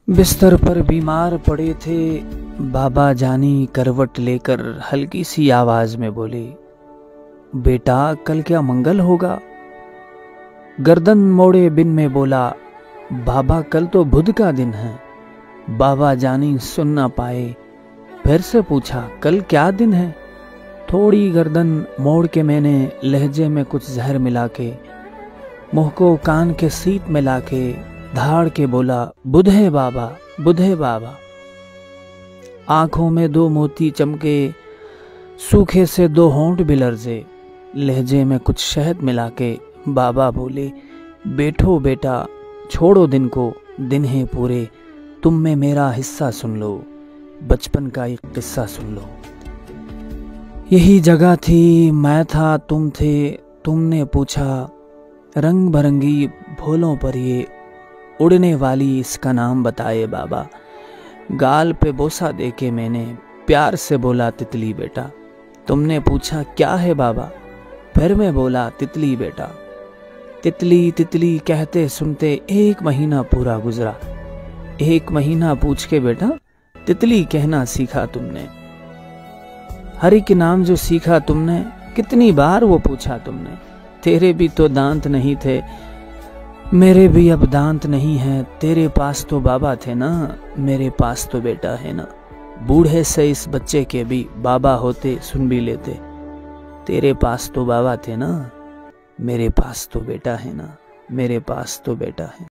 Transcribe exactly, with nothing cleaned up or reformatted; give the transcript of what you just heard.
बिस्तर पर बीमार पड़े थे बाबा जानी करवट लेकर हल्की सी आवाज में बोले, बेटा कल क्या मंगल होगा। गर्दन मोड़े बिन में बोला, बाबा कल तो बुध का दिन है। बाबा जानी सुन ना पाए, फिर से पूछा कल क्या दिन है। थोड़ी गर्दन मोड़ के मैंने लहजे में कुछ जहर मिला के मुंह को कान के सीट में लाके धाड़ के बोला, बुध है बाबा, बुध है बाबा। आंखों में दो मोती चमके, सूखे से दो होंठ भी लर्जे। लहजे में कुछ शहद मिला के बाबा बोले, बैठो बेटा, छोड़ो दिन को, दिन है पूरे, तुम में मेरा हिस्सा सुन लो, बचपन का एक किस्सा सुन लो। यही जगह थी, मैं था, तुम थे, तुमने पूछा, रंग बरंगी भोलों पर ये उड़ने वाली इसका नाम बताए बाबा। गाल पे बोसा देके मैंने प्यार से बोला, तितली बेटा। तुमने पूछा क्या है बाबा, फिर मैं बोला, तितली बेटा। तितली तितली कहते सुनते एक महीना पूरा गुजरा। एक महीना पूछ के बेटा तितली कहना सीखा तुमने। हरि के नाम जो सीखा तुमने, कितनी बार वो पूछा तुमने। तेरे भी तो दांत नहीं थे, मेरे भी अब दांत नहीं है। तेरे पास तो बाबा थे ना, मेरे पास तो बेटा है ना। बूढ़े से इस बच्चे के भी बाबा होते सुन भी लेते। तेरे पास तो बाबा थे ना, मेरे पास तो बेटा है ना, मेरे पास तो बेटा है।